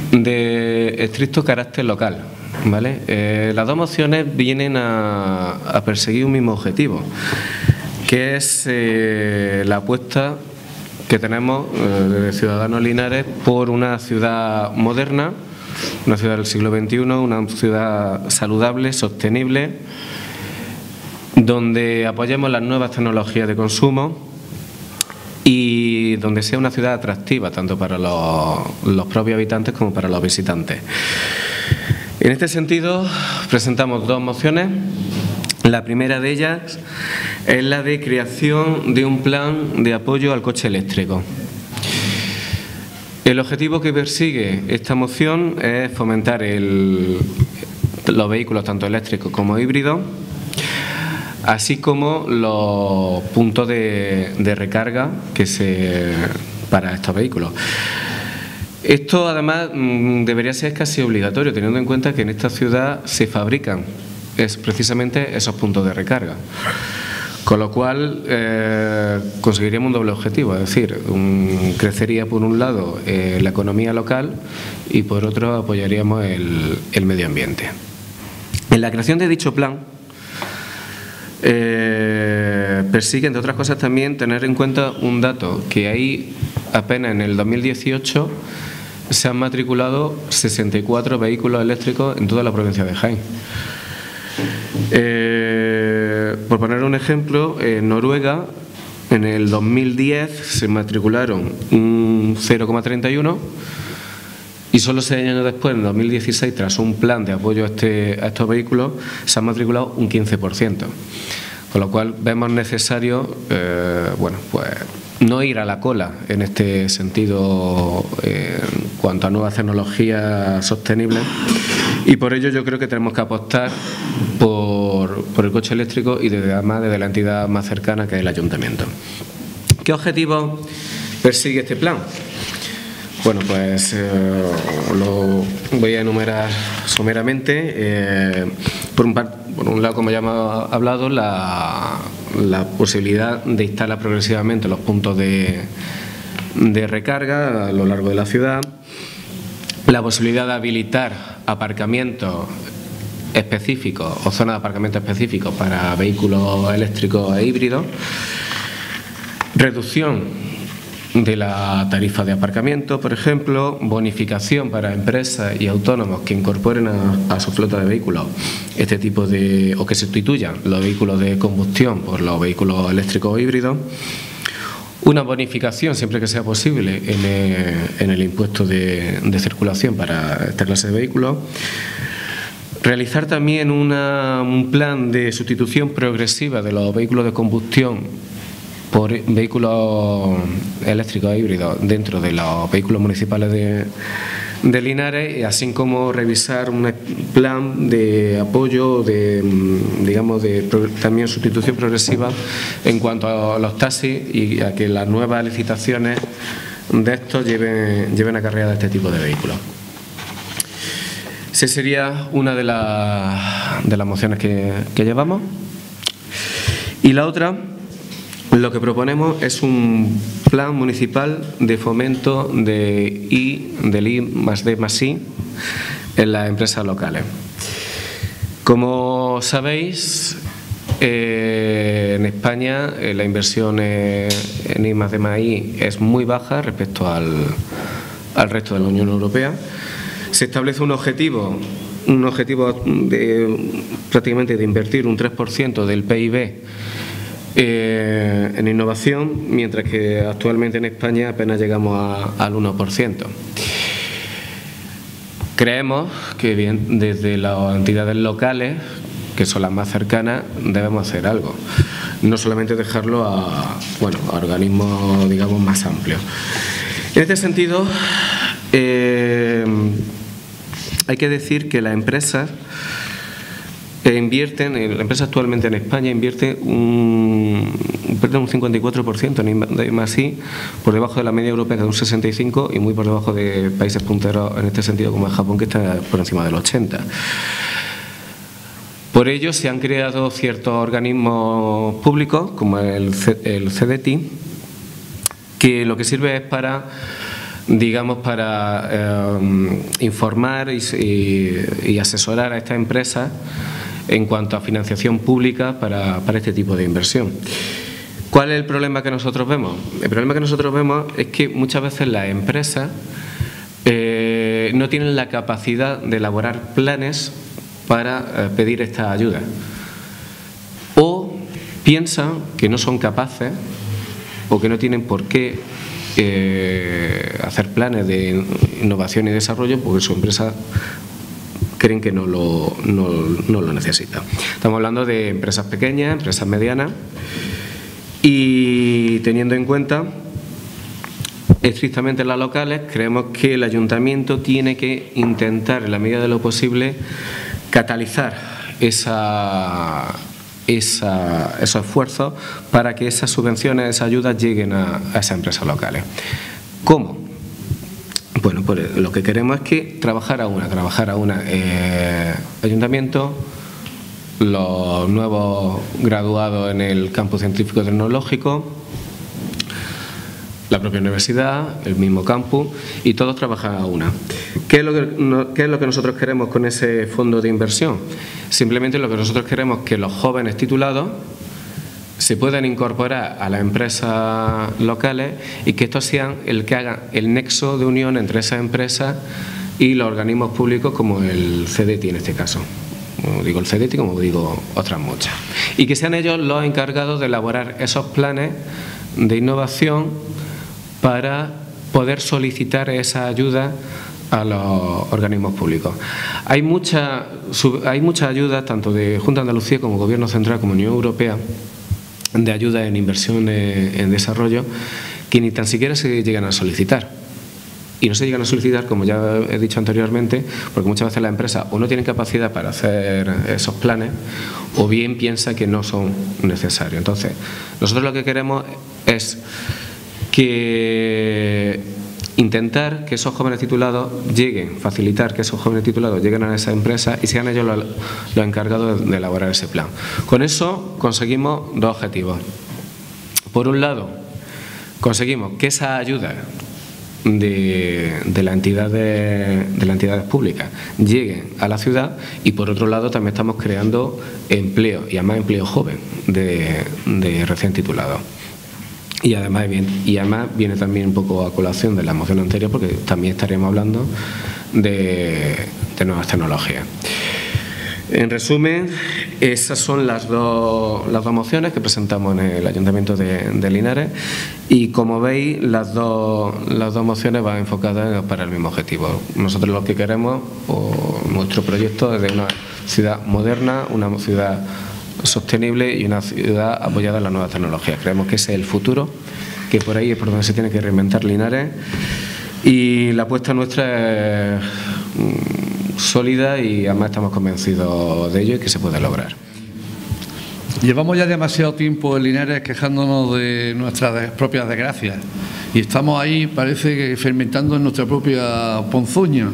de estricto carácter local, ¿vale? Las dos mociones vienen a perseguir un mismo objetivo, que es la apuesta que tenemos de Ciudadanos Linares por una ciudad moderna, una ciudad del siglo XXI, una ciudad saludable, sostenible, donde apoyemos las nuevas tecnologías de consumo y donde sea una ciudad atractiva tanto para los propios habitantes como para los visitantes. En este sentido, presentamos dos mociones. La primera de ellas es la de creación de un plan de apoyo al coche eléctrico. El objetivo que persigue esta moción es fomentar los vehículos tanto eléctricos como híbridos, así como los puntos de recarga para estos vehículos. Esto además debería ser casi obligatorio, teniendo en cuenta que en esta ciudad se fabrican precisamente esos puntos de recarga. Con lo cual conseguiríamos un doble objetivo, es decir, crecería por un lado la economía local y por otro apoyaríamos el medio ambiente. En la creación de dicho plan persigue, entre otras cosas, también tener en cuenta un dato, que ahí apenas en el 2018 se han matriculado 64 vehículos eléctricos en toda la provincia de Jaén. Por poner un ejemplo, en Noruega en el 2010 se matricularon un 0,31 y solo 6 años después, en 2016, tras un plan de apoyo a estos vehículos, se han matriculado un 15%. Con lo cual vemos necesario no ir a la cola en este sentido en cuanto a nuevas tecnologías sostenibles, y por ello yo creo que tenemos que apostar por el coche eléctrico y además desde la entidad más cercana, que es el ayuntamiento. ¿Qué objetivos persigue este plan? Bueno, pues lo voy a enumerar someramente. Por un lado, como ya hemos hablado, la posibilidad de instalar progresivamente los puntos de recarga a lo largo de la ciudad, la posibilidad de habilitar aparcamientos específicos o zonas de aparcamiento específicos para vehículos eléctricos e híbridos, reducción de la tarifa de aparcamiento, por ejemplo, bonificación para empresas y autónomos que incorporen a su flota de vehículos este tipo o que sustituyan los vehículos de combustión por los vehículos eléctricos o híbridos, una bonificación siempre que sea posible en el impuesto de circulación para esta clase de vehículos, realizar también un plan de sustitución progresiva de los vehículos de combustión por vehículos eléctricos e híbridos dentro de los vehículos municipales de Linares, así como revisar un plan de apoyo, también sustitución progresiva en cuanto a los taxis y a que las nuevas licitaciones de estos lleven acarreada este tipo de vehículos. Esa sería una de las mociones que llevamos. Y la otra, lo que proponemos es un plan municipal de fomento del I+D+I en las empresas locales. Como sabéis, en España la inversión en I+D+I es muy baja respecto al resto de la Unión Europea. Se establece un objetivo prácticamente de invertir un 3% del PIB en innovación, mientras que actualmente en España apenas llegamos al 1%. Creemos que desde las entidades locales, que son las más cercanas, debemos hacer algo, no solamente dejarlo a organismos, digamos, más amplios. En este sentido, hay que decir que las empresas actualmente en España invierten un 54% en I+I, por debajo de la media europea, que es un 65%, y muy por debajo de países punteros en este sentido como es Japón, que está por encima del 80%. Por ello se han creado ciertos organismos públicos, como el CDTI, que lo que sirve es para digamos, para informar y asesorar a estas empresas en cuanto a financiación pública para este tipo de inversión. ¿Cuál es el problema que nosotros vemos? El problema que nosotros vemos es que muchas veces las empresas no tienen la capacidad de elaborar planes para pedir esta ayuda, o piensan que no son capaces o que no tienen por qué hacer planes de innovación y desarrollo porque su empresa creen que no lo necesita. Estamos hablando de empresas pequeñas, empresas medianas, y teniendo en cuenta estrictamente las locales, creemos que el ayuntamiento tiene que intentar, en la medida de lo posible, catalizar esos esfuerzos para que esas subvenciones, esas ayudas lleguen a esas empresas locales. ¿Cómo? Bueno, pues lo que queremos es que trabajar a una ayuntamiento, los nuevos graduados en el campus científico tecnológico, la propia universidad, el mismo campus, y todos trabajan a una. ¿Qué es lo que nosotros queremos con ese fondo de inversión? Simplemente lo que nosotros queremos es que los jóvenes titulados se puedan incorporar a las empresas locales y que estos sean el que hagan el nexo de unión entre esas empresas y los organismos públicos como el CDTI en este caso. Como digo el CDTI, como digo otras muchas. Y que sean ellos los encargados de elaborar esos planes de innovación para poder solicitar esa ayuda a los organismos públicos. Hay muchas ayudas, tanto de Junta de Andalucía como Gobierno Central como Unión Europea, de ayuda en inversión en desarrollo, que ni tan siquiera se llegan a solicitar. Y no se llegan a solicitar, como ya he dicho anteriormente, porque muchas veces las empresas o no tienen capacidad para hacer esos planes o bien piensan que no son necesarios. Entonces, nosotros lo que queremos es que intentar que esos jóvenes titulados lleguen, facilitar que esos jóvenes titulados lleguen a esas empresas y sean ellos los encargados de elaborar ese plan. Con eso conseguimos dos objetivos. Por un lado, conseguimos que esa ayuda de las entidades públicas lleguen a la ciudad, y por otro lado también estamos creando empleo, y además empleo joven de recién titulados. Y además viene también un poco a colación de la moción anterior, porque también estaríamos hablando de nuevas tecnologías. En resumen, esas son las dos mociones que presentamos en el Ayuntamiento de Linares, y como veis las dos mociones van enfocadas para el mismo objetivo. Nosotros lo que queremos, o nuestro proyecto, es de una ciudad moderna, una ciudad sostenible y una ciudad apoyada en las nuevas tecnologías. Creemos que ese es el futuro, que por ahí es por donde se tiene que reinventar Linares, y la apuesta nuestra es sólida y además estamos convencidos de ello y que se puede lograr. Llevamos ya demasiado tiempo en Linares quejándonos de nuestras propias desgracias y estamos ahí, parece que fermentando en nuestra propia ponzoña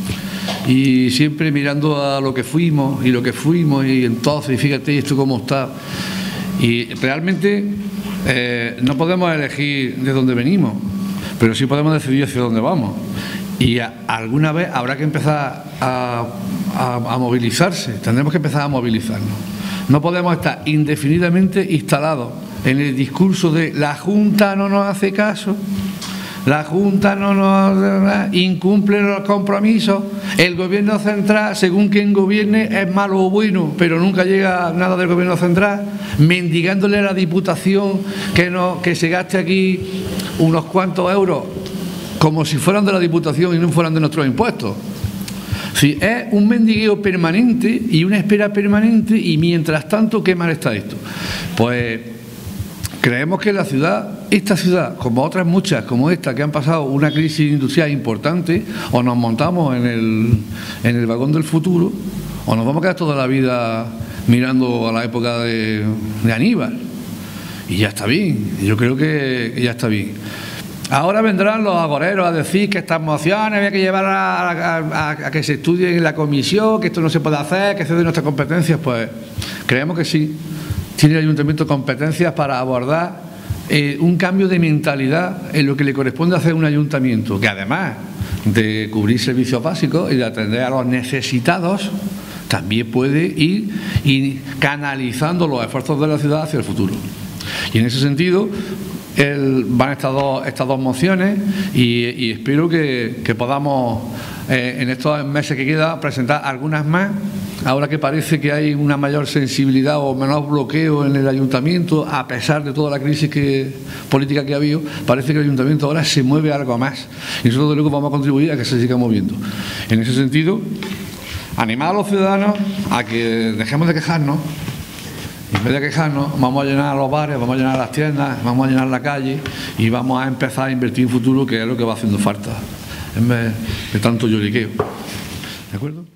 y siempre mirando a lo que fuimos y entonces fíjate esto cómo está. Y realmente no podemos elegir de dónde venimos, pero sí podemos decidir hacia dónde vamos. Y alguna vez habrá que empezar a movilizarse, tendremos que empezar a movilizarnos. No podemos estar indefinidamente instalados en el discurso de la Junta no nos hace caso, la Junta no nos incumple los compromisos, el Gobierno central, según quien gobierne, es malo o bueno, pero nunca llega nada del Gobierno central, mendigándole a la Diputación que se gaste aquí unos cuantos euros, como si fueran de la Diputación y no fueran de nuestros impuestos. Sí, es un mendigueo permanente y una espera permanente, y mientras tanto, ¿qué mal está esto? Pues creemos que esta ciudad, como otras muchas, como esta, que han pasado una crisis industrial importante, o nos montamos en el vagón del futuro, o nos vamos a quedar toda la vida mirando a la época de Aníbal. Y ya está bien, yo creo que ya está bien. Ahora vendrán los agoreros a decir que estas mociones había que llevar a que se estudie en la comisión, que esto no se puede hacer, que excede nuestras competencias. Pues creemos que sí, tiene el Ayuntamiento competencias para abordar un cambio de mentalidad en lo que le corresponde hacer a un ayuntamiento, que además de cubrir servicios básicos y de atender a los necesitados, también puede ir canalizando los esfuerzos de la ciudad hacia el futuro. Y en ese sentido van estas dos mociones y espero que podamos en estos meses que queda presentar algunas más, ahora que parece que hay una mayor sensibilidad o menor bloqueo en el ayuntamiento, a pesar de toda la crisis política que ha habido. Parece que el ayuntamiento ahora se mueve algo más y nosotros de luego vamos a contribuir a que se siga moviendo. En ese sentido, animar a los ciudadanos a que dejemos de quejarnos. En vez de quejarnos, vamos a llenar los bares, vamos a llenar las tiendas, vamos a llenar la calle y vamos a empezar a invertir en futuro, que es lo que va haciendo falta, en vez de tanto lloriqueo. ¿De acuerdo?